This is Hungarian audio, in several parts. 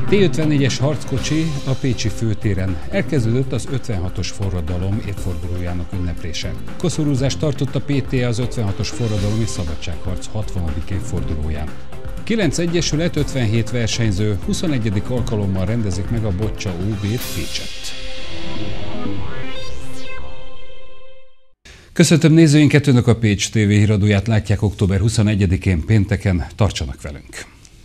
T-54-es harckocsi a pécsi főtéren. Elkezdődött az 56-os forradalom évfordulójának ünneplése. Koszorúzást tartott a PTA az 56-os forradalom és szabadságharc 60. évfordulóján. 9 egyesület, 57 versenyző 21. alkalommal rendezik meg a Bocsa OB-t Pécsett. Köszöntöm nézőinket, Önök a Pécs TV híradóját látják október 21-én pénteken, tartsanak velünk!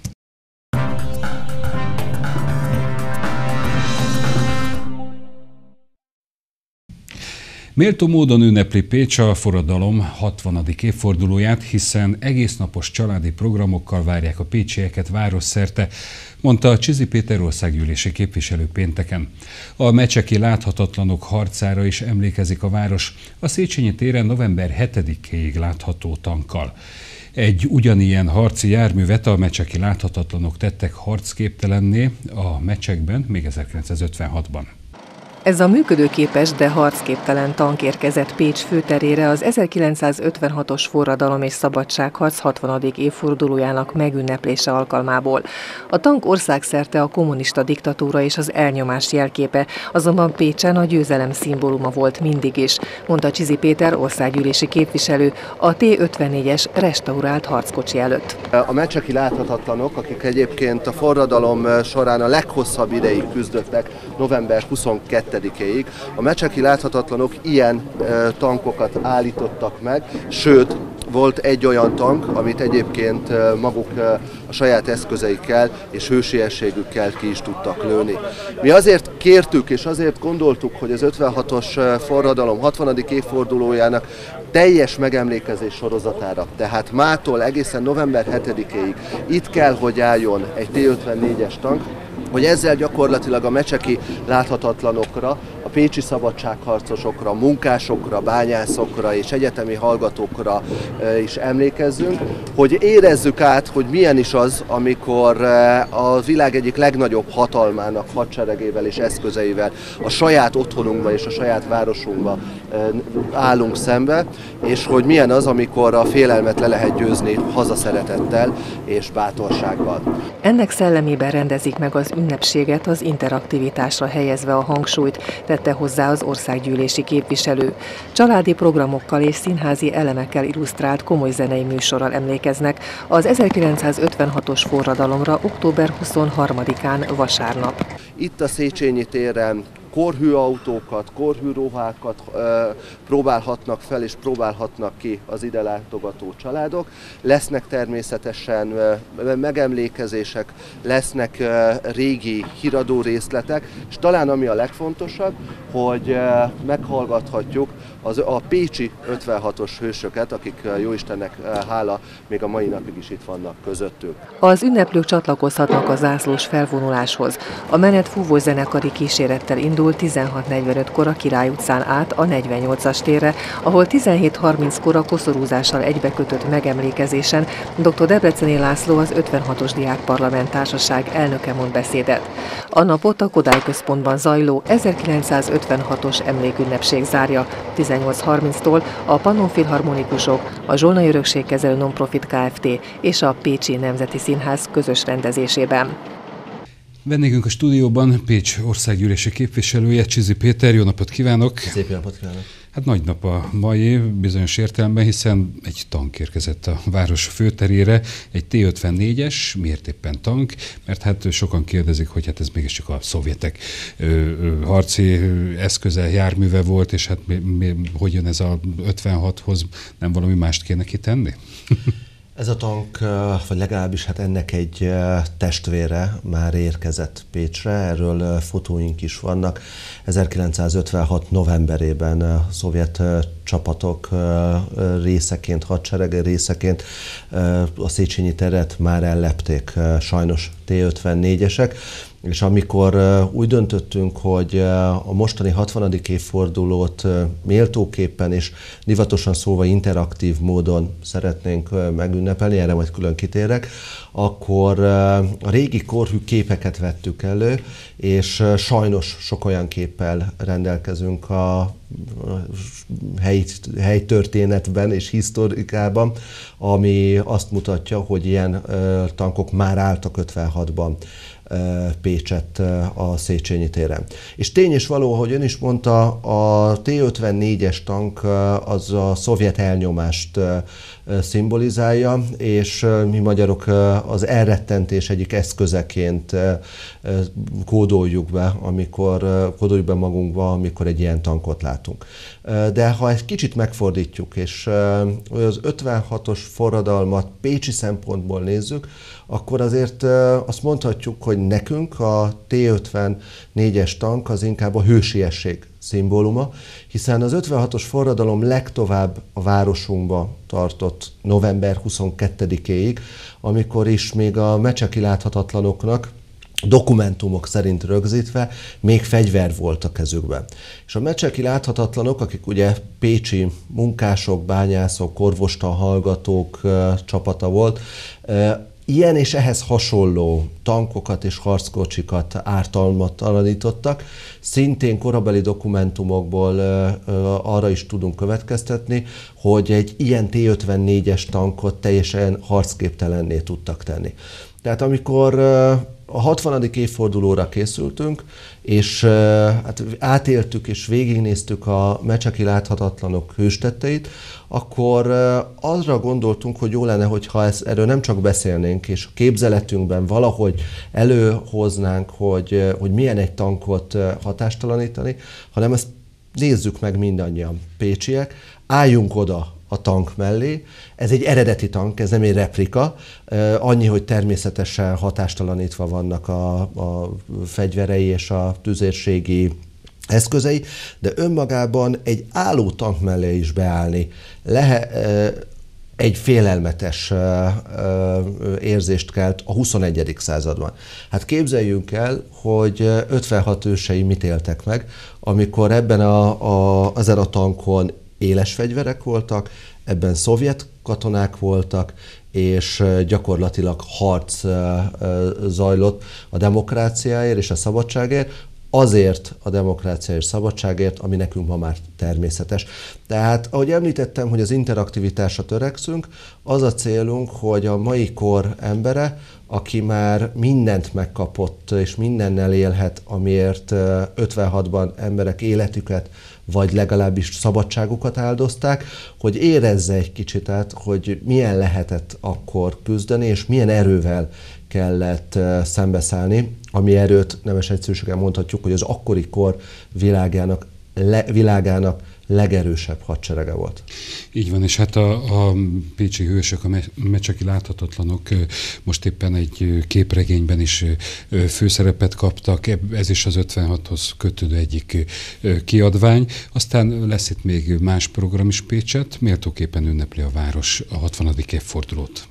Méltó módon ünnepli Pécs a forradalom 60. évfordulóját, hiszen egésznapos családi programokkal várják a pécsieket városszerte, mondta Csizi Péter országgyűlési képviselő pénteken. A mecseki láthatatlanok harcára is emlékezik a város a Széchenyi téren november 7-éig látható tankkal. Egy ugyanilyen harci járművet a mecseki láthatatlanok tettek harcképtelenné a mecsekben még 1956-ban. Ez a működőképes, de harcképtelen tank érkezett Pécs főterére az 1956-os forradalom és szabadságharc 60. évfordulójának megünneplése alkalmából. A tank országszerte a kommunista diktatúra és az elnyomás jelképe, azonban Pécsen a győzelem szimbóluma volt mindig is, mondta Csizi Péter országgyűlési képviselő a T-54-es restaurált harckocsi előtt. A mecseki láthatatlanok, akik egyébként a forradalom során a leghosszabb ideig küzdöttek, november 22-ig. A mecseki láthatatlanok ilyen tankokat állítottak meg, sőt, volt egy olyan tank, amit egyébként maguk a saját eszközeikkel és hősiességükkel ki is tudtak lőni. Mi azért kértük és azért gondoltuk, hogy az 56-os forradalom 60. évfordulójának teljes megemlékezés sorozatára, tehát mától egészen november 7-ig itt kell, hogy álljon egy T-54-es tank, hogy ezzel gyakorlatilag a mecseki láthatatlanokra, a pécsi szabadságharcosokra, munkásokra, bányászokra és egyetemi hallgatókra is emlékezzünk, hogy érezzük át, hogy milyen is az, amikor a világ egyik legnagyobb hatalmának hadseregével és eszközeivel a saját otthonunkba és a saját városunkba állunk szembe, és hogy milyen az, amikor a félelmet le lehet győzni hazaszeretettel és bátorsággal. Ennek szellemében rendezik meg az ünnepséget, az interaktivitásra helyezve a hangsúlyt, tette hozzá az országgyűlési képviselő. Családi programokkal és színházi elemekkel illusztrált komoly zenei műsorral emlékeznek az 1956-os forradalomra október 23-án vasárnap. Itt a Széchenyi téren korhűautókat, korhűruhákat próbálhatnak fel és próbálhatnak ki az ide látogató családok. Lesznek természetesen megemlékezések, lesznek régi híradó részletek, és talán ami a legfontosabb, hogy meghallgathatjuk a pécsi 56-os hősöket, akik jóistennek hála még a mai napig is itt vannak közöttünk. Az ünneplők csatlakozhatnak a zászlós felvonuláshoz. A menet fúvózenekari kísérettel indul 16:45-kor a Király utcán át a 48-as térre, ahol 17:30-kor a koszorúzással egybekötött megemlékezésen dr. Debreceni László, az 56-os Diákparlament Társaság elnöke mond beszédet. A napot a Kodály Központban zajló 1956-os emlékünnepség zárja 18:30-tól a Pannonfilharmonikusok, a Zsolnai Örökségkezelő Nonprofit Kft. És a Pécsi Nemzeti Színház közös rendezésében. Vendégünk a stúdióban Pécs országgyűlési képviselője, Csizi Péter. Jó napot kívánok! Szép napot kívánok! Hát nagy nap a mai bizonyos értelemben, hiszen egy tank érkezett a város főterére, egy T-54-es, miért éppen tank? Mert hát sokan kérdezik, hogy hát ez mégiscsak a szovjetek harci eszköze, járműve volt, és hát hogy jön ez a 56-hoz, nem valami mást kéne kitenni? Ez a tank, vagy legalábbis hát ennek egy testvére már érkezett Pécsre, erről fotóink is vannak. 1956. novemberében a szovjet csapatok részeként, hadsereg részeként a Széchenyi teret már ellepték sajnos T-54-esek. És amikor úgy döntöttünk, hogy a mostani 60. évfordulót méltóképpen és divatosan szólva interaktív módon szeretnénk megünnepelni, erre majd külön kitérek, akkor a régi korhű képeket vettük elő, és sajnos sok olyan képpel rendelkezünk a helytörténetben és historikában, ami azt mutatja, hogy ilyen tankok már álltak 56-ban Pécset a Széchenyi téren. És tény és való, ahogy ön is mondta, a T-54-es tank az a szovjet elnyomást szimbolizálja, és mi magyarok az elrettentés egyik eszközeként kódoljuk be magunkba, amikor egy ilyen tankot látunk. De ha egy kicsit megfordítjuk, és az 56-os forradalmat pécsi szempontból nézzük, akkor azért azt mondhatjuk, hogy nekünk a T-54-es tank az inkább a hősiesség szimbóluma, hiszen az 56-os forradalom legtovább a városunkba tartott november 22-éig, amikor is még a mecseki láthatatlanoknak dokumentumok szerint rögzítve még fegyver volt a kezükben. És a mecseki láthatatlanok, akik ugye pécsi munkások, bányászok, orvostan hallgatók csapata volt, ilyen és ehhez hasonló tankokat és harckocsikat ártalmatlanítottak. Szintén korabeli dokumentumokból arra is tudunk következtetni, hogy egy ilyen T-54-es tankot teljesen harcképtelenné tudtak tenni. Tehát amikor a 60. évfordulóra készültünk, és hát átéltük és végignéztük a mecseki láthatatlanok hőstetteit, akkor arra gondoltunk, hogy jó lenne, hogyha erről nem csak beszélnénk, és a képzeletünkben valahogy előhoznánk, hogy milyen egy tankot hatástalanítani, hanem ezt nézzük meg mindannyian pécsiek, álljunk oda a tank mellé. Ez egy eredeti tank, ez nem egy replika, annyi, hogy természetesen hatástalanítva vannak a fegyverei és a tüzérségi eszközei, de önmagában egy álló tank mellé is beállni egy félelmetes érzést kelt a 21. században. Hát képzeljünk el, hogy 56 ősei mit éltek meg, amikor ebben ezen a tankon éles fegyverek voltak, ebben szovjet katonák voltak, és gyakorlatilag harc zajlott a demokráciáért és a szabadságért, azért a demokrácia és szabadságért, ami nekünk ma már természetes. Tehát, ahogy említettem, hogy az interaktivitásra törekszünk, az a célunk, hogy a mai kor embere, aki már mindent megkapott és mindennel élhet, amiért 56-ban emberek életüket, vagy legalábbis szabadságukat áldozták, hogy érezze egy kicsit át, hogy milyen lehetett akkor küzdeni, és milyen erővel kellett szembeszállni, ami erőt nemes egyszerűséggel mondhatjuk, hogy az akkori kor világának legerősebb hadserege volt. Így van, és hát a pécsi hősök, a mecseki láthatatlanok most éppen egy képregényben is főszerepet kaptak, ez is az 56-hoz kötődő egyik kiadvány. Aztán lesz itt még más program is Pécset, méltóképpen ünnepli a város a 60. évfordulót.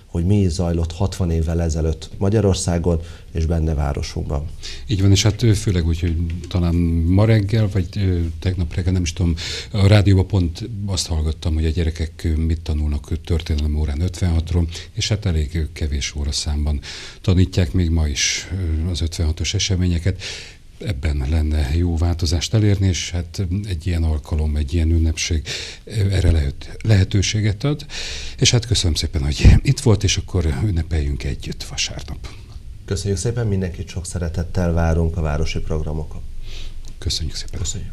hogy mi is zajlott 60 évvel ezelőtt Magyarországon és benne városunkban. Így van, és hát főleg úgy, hogy talán ma reggel, vagy tegnap reggel, nem is tudom, a rádióban pont azt hallgattam, hogy a gyerekek mit tanulnak történelem órán 56-ról, és hát elég kevés óraszámban tanítják még ma is az 56-os eseményeket. Ebben lenne jó változást elérni, és hát egy ilyen alkalom, egy ilyen ünnepség erre lehetőséget ad. És hát köszönöm szépen, hogy itt volt, és akkor ünnepeljünk együtt vasárnap. Köszönjük szépen, mindenkit sok szeretettel várunk a városi programokon. Köszönjük szépen. Köszönjük.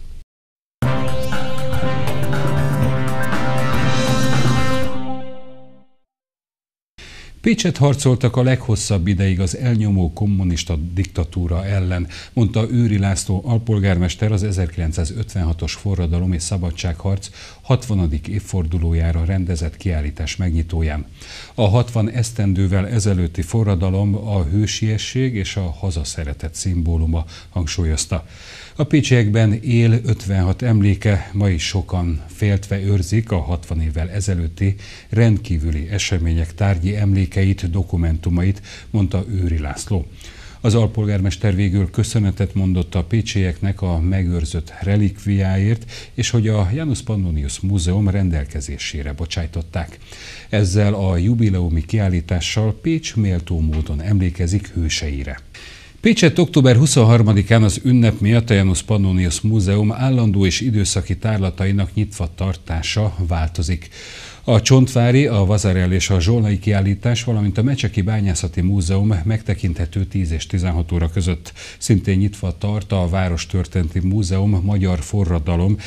Pécset harcoltak a leghosszabb ideig az elnyomó kommunista diktatúra ellen, mondta Őry László alpolgármester az 1956-os forradalom és szabadságharc 60. évfordulójára rendezett kiállítás megnyitóján. A 60 esztendővel ezelőtti forradalom a hősiesség és a hazaszeretet szimbóluma, hangsúlyozta. A pécsiekben él 56 emléke, ma is sokan féltve őrzik a 60 évvel ezelőtti rendkívüli események tárgyi emlékeit, dokumentumait, mondta Őry László. Az alpolgármester végül köszönetet mondott a pécsieknek a megőrzött relikviáért, és hogy a Janus Pannonius Múzeum rendelkezésére bocsájtották. Ezzel a jubileumi kiállítással Pécs méltó módon emlékezik hőseire. Pécsett október 23-án az ünnep miatt a Janus Pannonius Múzeum állandó és időszaki tárlatainak nyitva tartása változik. A Csontvári, a Vazarell és a Zsolnai kiállítás, valamint a Mecseki Bányászati Múzeum megtekinthető 10 és 16 óra között. Szintén nyitva tart a Várostörténeti Múzeum Magyar Forradalom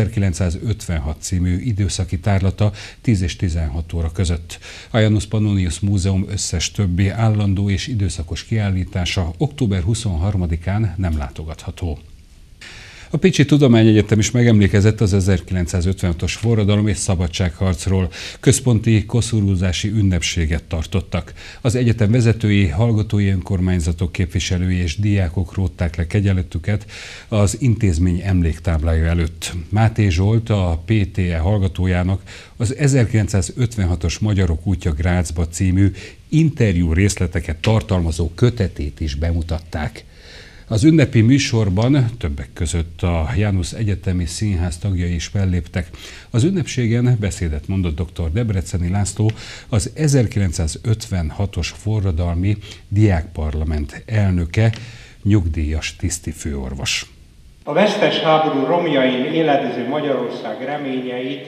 1956 című időszaki tárlata 10 és 16 óra között. A Janus Pannonius Múzeum összes többi állandó és időszakos kiállítása október 23-án nem látogatható. A Pécsi Tudományegyetem is megemlékezett az 1956-os forradalom és szabadságharcról. Központi koszorúzási ünnepséget tartottak. Az egyetem vezetői, hallgatói önkormányzatok képviselői és diákok rótták le kegyeletüket az intézmény emléktáblája előtt. Máté Zsolt, a PTE hallgatójának az 1956-os Magyarok útja Grácsba című interjú részleteket tartalmazó kötetét is bemutatták. Az ünnepi műsorban többek között a János Egyetemi Színház tagjai is felléptek. Az ünnepségen beszédet mondott dr. Debreceni László, az 1956-os forradalmi diákparlament elnöke, nyugdíjas tisztifőorvos. A vesztes háború romjain éledező Magyarország reményeit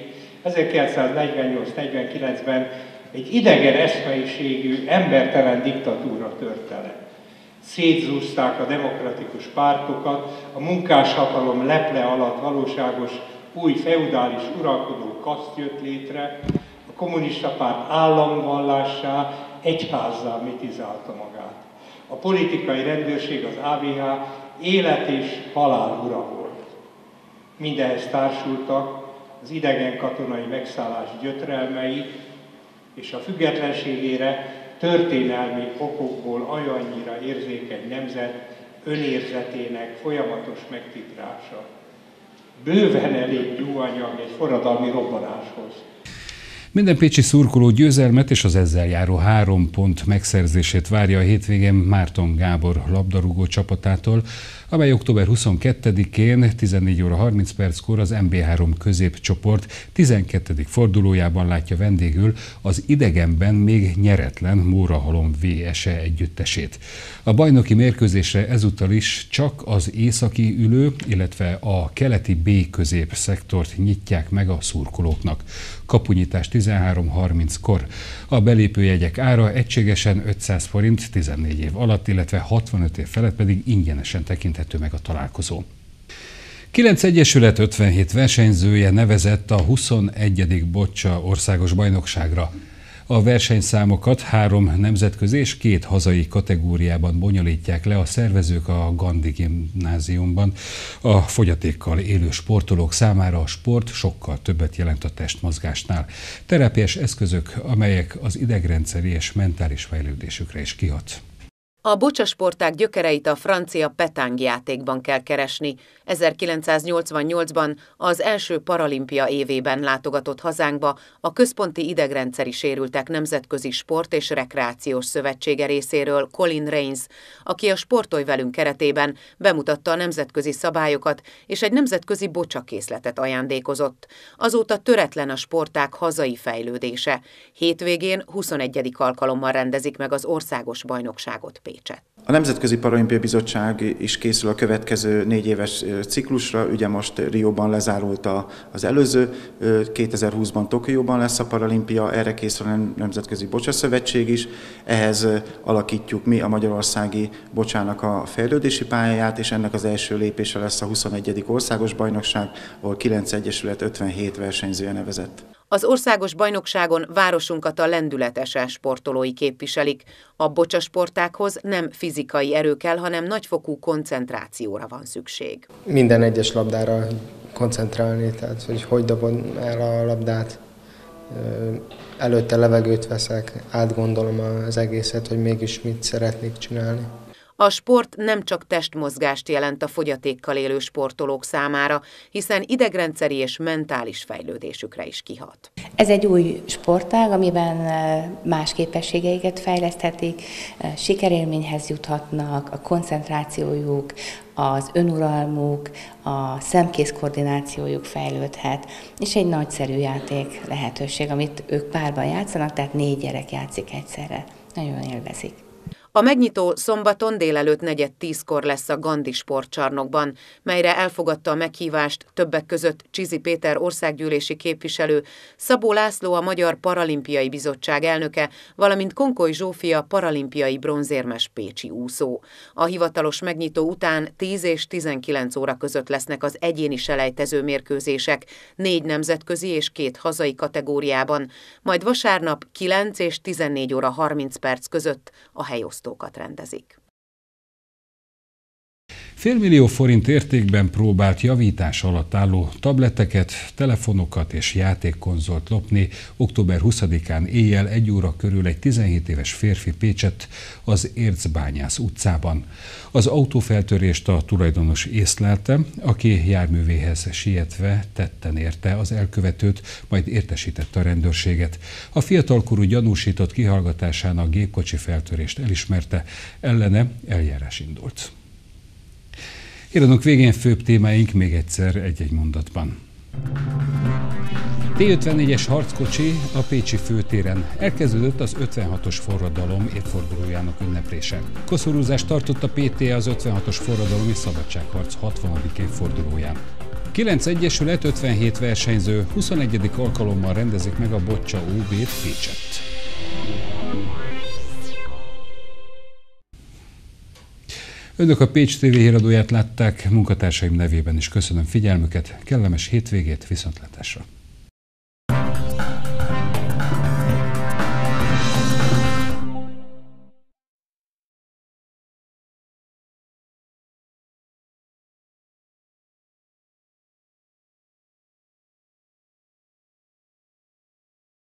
1948-49-ben egy idegen eszmeiségű, embertelen diktatúra törte le. Szétzúzták a demokratikus pártokat, a munkáshatalom leple alatt valóságos új feudális uralkodó kaszt jött létre, a kommunista párt államvallássá, egyházzá mitizálta magát. A politikai rendőrség, az AVH élet és halál ura volt. Mindehhez társultak az idegen katonai megszállás gyötrelmei, és a függetlenségére történelmi okokból olyannyira érzékeny nemzet önérzetének folyamatos megtitrása. Bőven elég gyúanyag egy forradalmi robbanáshoz. Minden pécsi szurkoló győzelmet és az ezzel járó 3 pont megszerzését várja a hétvégén Márton Gábor labdarúgó csapatától, amely október 22-én 14 óra 30 perckor az MB3 középcsoport 12. fordulójában látja vendégül az idegenben még nyeretlen Mórahalom VSE együttesét. A bajnoki mérkőzésre ezúttal is csak az északi ülő, illetve a keleti B közép szektort nyitják meg a szurkolóknak. Kapunyítás 13:30-kor. A belépőjegyek ára egységesen 500 forint 14 év alatt, illetve 65 év felett pedig ingyenesen tekinthető meg a találkozó. 9 egyesület 57 versenyzője nevezett a 21. Bocsa országos bajnokságra. A versenyszámokat 3 nemzetközi és 2 hazai kategóriában bonyolítják le a szervezők a Gandhi Gimnáziumban. A fogyatékkal élő sportolók számára a sport sokkal többet jelent a testmozgásnál. Terápiás eszközök, amelyek az idegrendszeri és mentális fejlődésükre is kihat. A bocsasportág gyökereit a francia petangjátékban kell keresni. 1988-ban az első paralimpia évében látogatott hazánkba a Központi Idegrendszeri Sérültek Nemzetközi Sport- és Rekreációs Szövetsége részéről Colin Rains, aki a Sportolj velünk keretében bemutatta a nemzetközi szabályokat és egy nemzetközi bocsakészletet ajándékozott. Azóta töretlen a sportág hazai fejlődése. Hétvégén 21. alkalommal rendezik meg az országos bajnokságot Pécset. A Nemzetközi Paralimpiai Bizottság is készül a következő 4 éves ciklusra, ugye most Rióban lezárult az előző, 2020-ban Tokióban lesz a paralimpia, erre készül a Nemzetközi Bocsaszövetség is, ehhez alakítjuk mi a magyarországi bocsának a fejlődési pályáját, és ennek az első lépése lesz a 21. országos bajnokság, ahol 9 egyesület 57 versenyzője nevezett. Az országos bajnokságon városunkat a lendületesen sportolói képviselik. A bocsasportákhoz nem fizikai erő kell, hanem nagyfokú koncentrációra van szükség. Minden egyes labdára koncentrálni, tehát hogy dobom el a labdát, előtte levegőt veszek, átgondolom az egészet, hogy mégis mit szeretnék csinálni. A sport nem csak testmozgást jelent a fogyatékkal élő sportolók számára, hiszen idegrendszeri és mentális fejlődésükre is kihat. Ez egy új sportág, amiben más képességeiket fejleszthetik, sikerélményhez juthatnak, a koncentrációjuk, az önuralmuk, a szemkész koordinációjuk fejlődhet, és egy nagyszerű játék lehetőség, amit ők párban játszanak, tehát 4 gyerek játszik egyszerre. Nagyon élvezik. A megnyitó szombaton délelőtt 9:10-kor lesz a Gandhi sportcsarnokban, melyre elfogadta a meghívást többek között Csizi Péter országgyűlési képviselő, Szabó László a Magyar Paralimpiai Bizottság elnöke, valamint Konkoly Zsófia paralimpiai bronzérmes pécsi úszó. A hivatalos megnyitó után 10 és 19 óra között lesznek az egyéni selejtező mérkőzések, 4 nemzetközi és 2 hazai kategóriában, majd vasárnap 9 és 14 óra 30 perc között a helyosztókat rendezik. $500 000 forint értékben próbált javítás alatt álló tableteket, telefonokat és játékkonzolt lopni október 20-án éjjel 1 óra körül egy 17 éves férfi Pécsett az Ércbányász utcában. Az autófeltörést a tulajdonos észlelte, aki járművéhez sietve tetten érte az elkövetőt, majd értesítette a rendőrséget. A fiatalkorú gyanúsított kihallgatásán a gépkocsi feltörést elismerte, ellene eljárás indult. Híradónk végén főbb témáink még egyszer egy-egy mondatban. T-54-es harckocsi a pécsi főtéren. Elkezdődött az 56-os forradalom évfordulójának ünneplése. Koszorúzást tartott a PTA az 56-os forradalom és szabadságharc 60. évfordulóján. 9 egyesület, 57 versenyző 21. alkalommal rendezik meg a Bocsa OB-t Pécsett. Önök a Pécs TV híradóját látták, munkatársaim nevében is köszönöm figyelmüket, kellemes hétvégét, viszontlátásra!